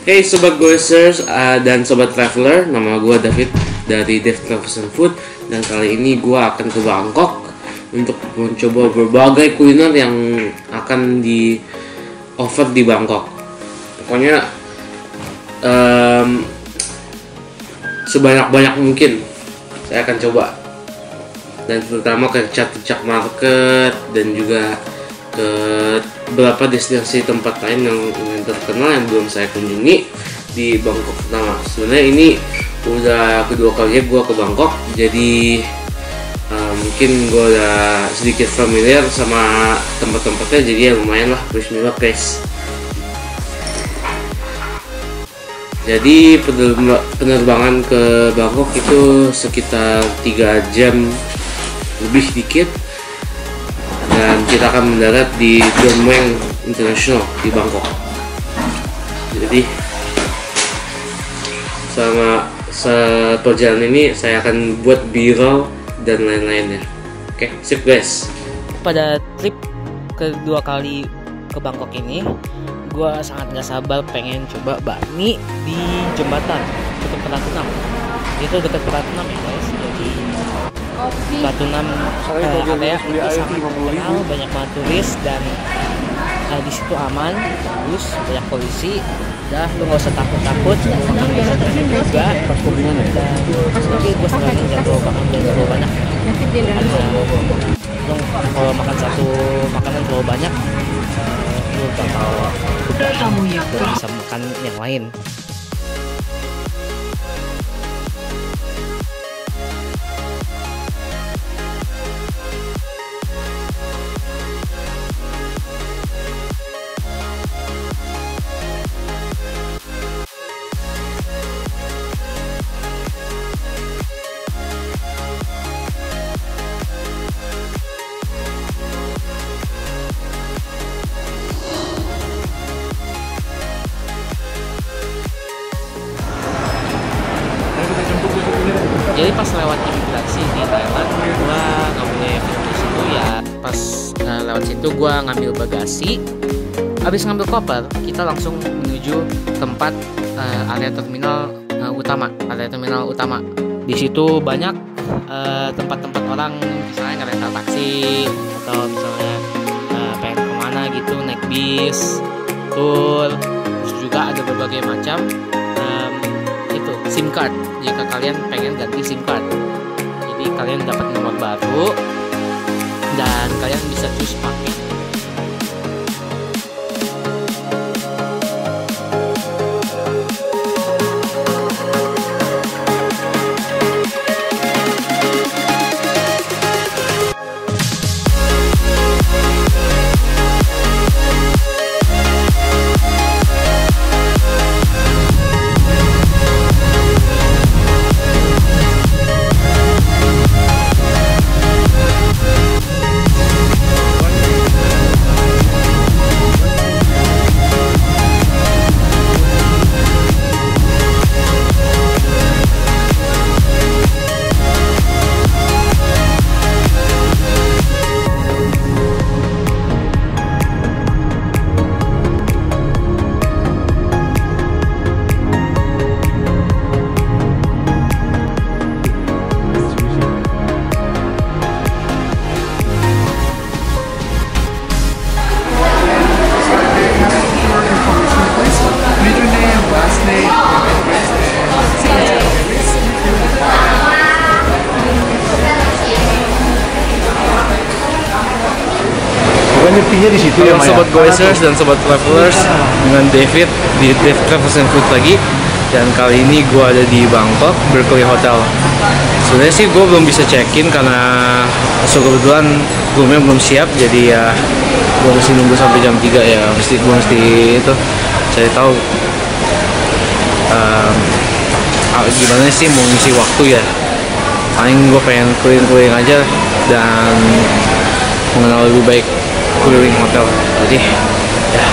Hey Sobat Goesers dan Sobat Traveler, nama gue David dari Dev Travels and Food. Dan kali ini gue akan ke Bangkok untuk mencoba berbagai kuliner yang akan di offer di Bangkok. Pokoknya sebanyak-banyak mungkin saya akan coba. Dan terutama ke Chatuchak Market dan juga ke beberapa destinasi tempat lain yang terkenal yang belum saya kunjungi di Bangkok pertama. Sebenarnya ini udah kedua kalinya gue ke Bangkok, jadi mungkin gue udah sedikit familiar sama tempat-tempatnya, jadi ya lumayan lah, bismillah guys. Jadi penerbangan ke Bangkok itu sekitar 3 jam lebih dikit, dan kita akan mendarat di Don Mueang International di Bangkok. Jadi selama perjalanan ini saya akan buat b-roll dan lain-lainnya. Oke, sip guys. Pada trip kedua kali ke Bangkok ini, gue sangat gak sabar pengen coba bakmi di jembatan dekat Pratunam. Itu dekat Pratunam ya guys. Jadi Pratunam area itu sangat terkenal, banyak banget turis, dan di situ aman, bagus, banyak polisi. Dah, lu nggak usah takut, makan bisa juga. Dan tapi gue saranin jangan terlalu banyak. Lu kalau makan satu makanan terlalu banyak, lu bakal udah bisa makan yang lain. Jadi pas lewat imigrasi di Thailand, gua nggak boleh di situ ya. Pas lewat situ gua ngambil bagasi. Habis ngambil koper, kita langsung menuju tempat area terminal utama. Di situ banyak tempat-tempat orang, misalnya ngerental taksi atau misalnya pengen kemana gitu, naik bis, tour. Terus juga ada berbagai macam SIM card jika kalian pengen ganti SIM card. Jadi kalian dapat nomor baru dan kalian bisa choose pakai. Di situ ya, Sobat Goesers dan Sobat Travelers, dengan David di Dev Travels and Food lagi. Dan kali ini gue ada di Bangkok Berkeley Hotel. Sebenarnya sih gue belum bisa check-in karena kebetulan roomnya belum siap, jadi ya gue mesti nunggu sampai jam 3 ya. Gue mesti itu cari tahu gimana sih mau ngisi waktu ya. Paling gue pengen keliling-keliling aja dan mengenal lebih baik keliling hotel. Jadi ya.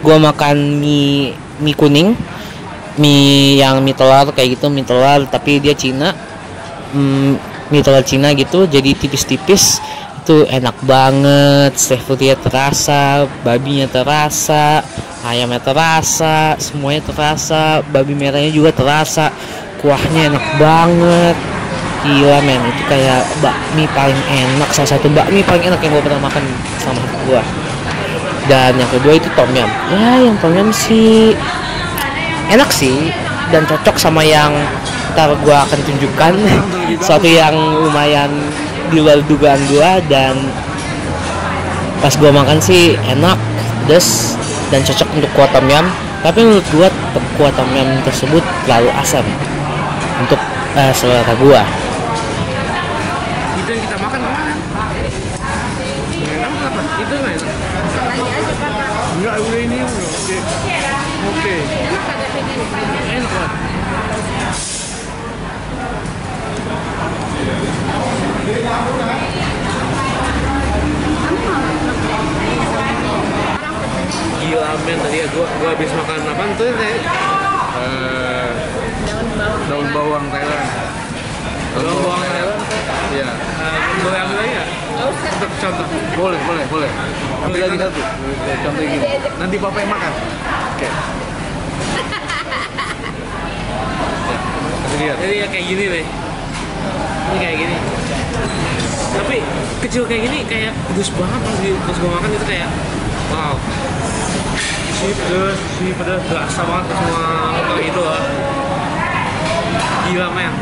gue makan mie kuning, mie yang mie telur kayak gitu, mie telur tapi dia Cina, mie telur Cina gitu, jadi tipis-tipis. Itu enak banget, seafoodnya terasa, babinya terasa, ayamnya terasa, semuanya terasa, babi merahnya juga terasa, kuahnya enak banget. Gila men, itu kayak bakmi paling enak, salah satu bakmi paling enak yang gue pernah makan sama gue. Dan yang kedua itu tom yum. Ya yang tom yum sih enak sih, dan cocok sama yang ntar gue akan tunjukkan. Suatu yang lumayan di luar dugaan gue, dan pas gue makan sih enak, pedas, dan cocok untuk kuah tom yum. Tapi menurut gue kuah tom yum tersebut terlalu asam untuk selera gue. Itu yang kita makan kemarin. Enak apa? Itu enak. Enggak, udah ini udah. Oke. Enak banget. Gila men, tadi ya gua habis makan apa tuh tadi? Daun bawang Thailand. Daun bawang Thailand. Iya. Boleh ambil lagi nggak? Untuk contoh. Boleh. Ambil lagi satu. Contoh gini. Nanti papa yang makan. Oke. Kasih lihat. Jadi ya kayak gini deh. Ini kayak gini. Tapi kecil kayak gini kayak pedes banget pas gua makan itu kayak wow. Si pedes berasa banget ke semua lokal itu lah. Gila men.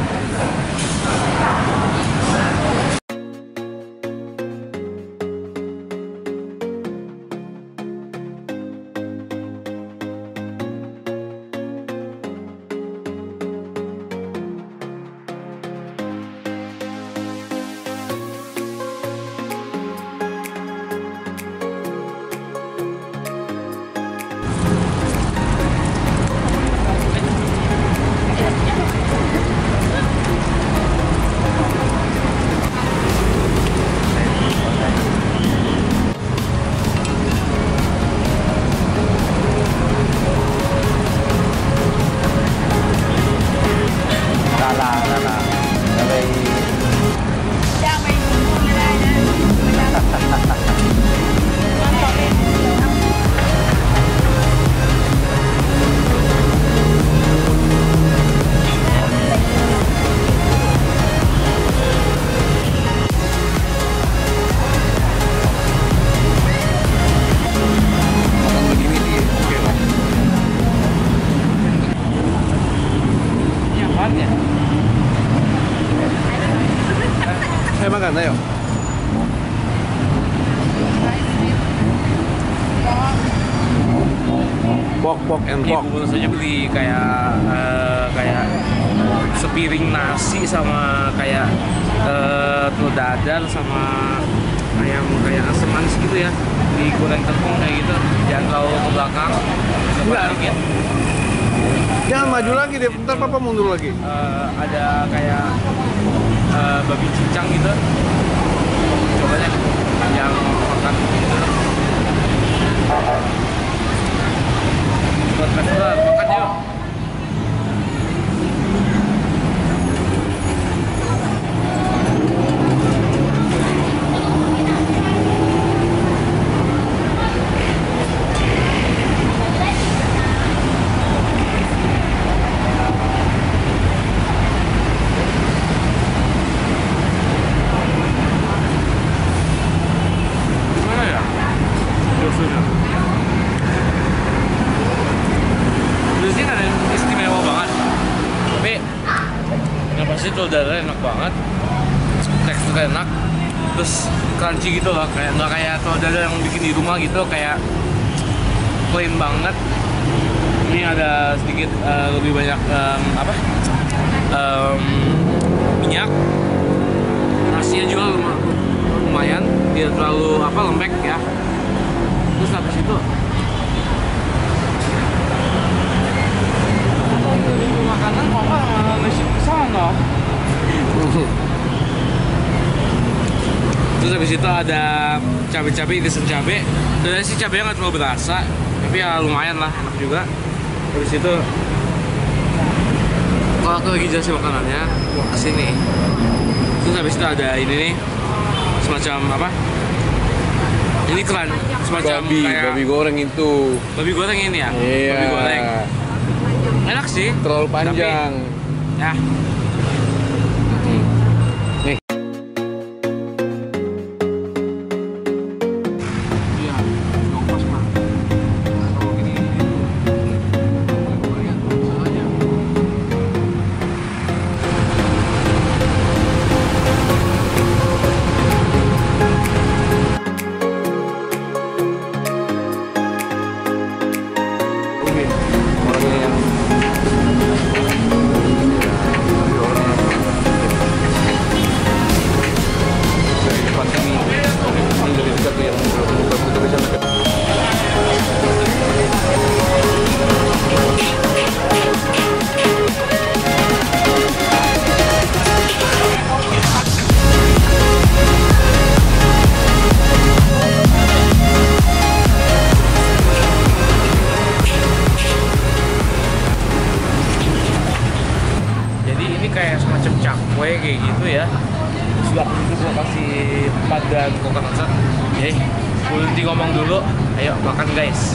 Makan, ayo. Pok and Ini pok. baru saja beli kayak sepiring nasi sama kayak telur dadar sama ayam kayak asam manis gitu ya, digoreng tepung kayak gitu. Jangan terlalu ke belakang. Enggak. Dikit. Jangan maju lagi deh, bentar papa mundur lagi. Ada kayak babi cincang gitu. Coba deh yang makan gitu. Buat festival, makan yuk. Gimana ya? Josunya. Biasanya kan istimewa banget, tapi yang pasti tuh dadarnya enak banget, teksturnya enak, terus crunchy gitu loh, kayak nggak kayak telur dadar yang bikin di rumah gitu, kayak plain banget. Ini ada sedikit lebih banyak minyak, nasinya juga lumayan, tidak terlalu lembek ya. Terus habis itu makanan apa nasi sana. Terus habis itu ada cabai-cabai, irisan cabai. Dan si cabainya nggak terlalu berasa, tapi ya lumayan lah, enak juga. Habis itu kalau aku lagi jelasin makanannya kesini, terus habis itu ada ini nih, semacam apa, ini keren, semacam kayak babi goreng itu. babi goreng ini ya. Iya. Babi goreng enak sih, Terlalu panjang. tapi, ya Nih. Iya, pas mah. Kalau gini aja. Orangnya yang dari depan sini, ini dari dekat tuh yang buka itu bisa dekat. jadi ini kayak semacam cakwe kayak gitu ya. Sudah itu gua kasih 4 dan coconut shot. Oke, Ulti ngomong dulu, ayo makan guys.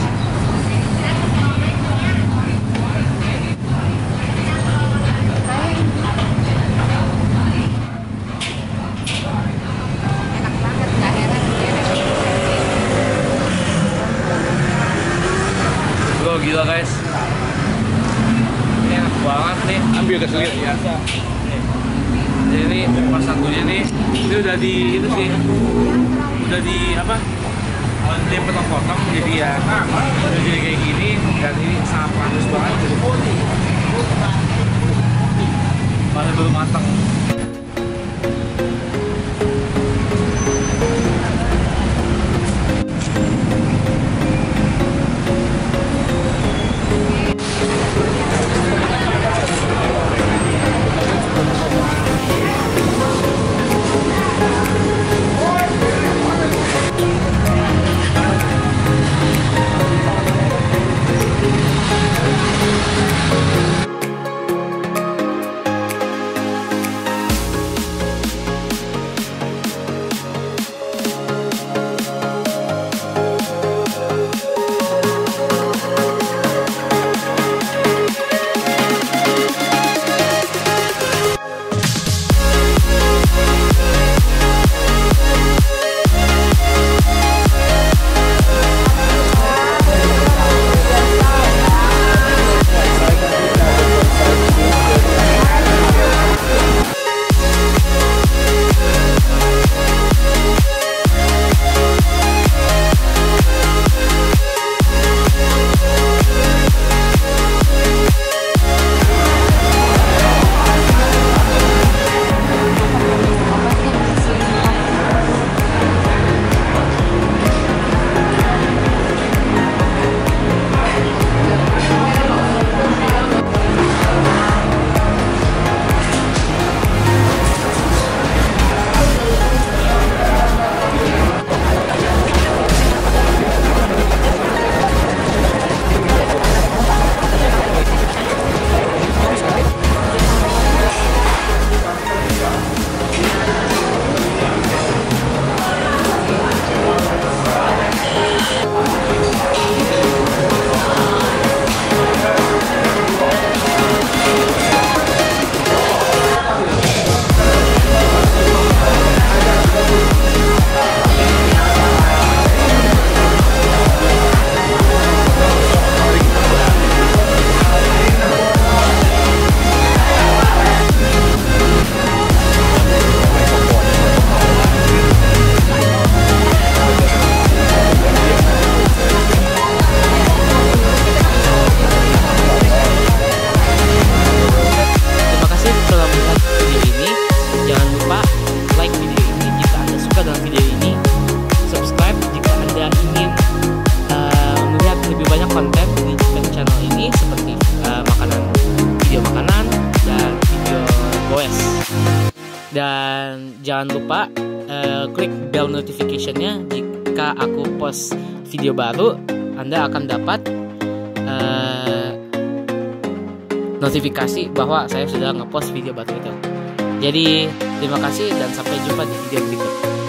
Bro, gila guys, ini enak banget nih. Ambil ke selir. Biasa. Jadi ini pas satunya nih, ini udah di itu sih, udah di apa? Dia potong-potong jadi ya, udah jadi kayak gini, dan ini sangat panas banget. Masih belum matang. Dan jangan lupa klik bell notification-nya jika aku post video baru. Anda akan dapat notifikasi bahwa saya sudah ngepost video batu itu. Jadi terima kasih dan sampai jumpa di video berikut.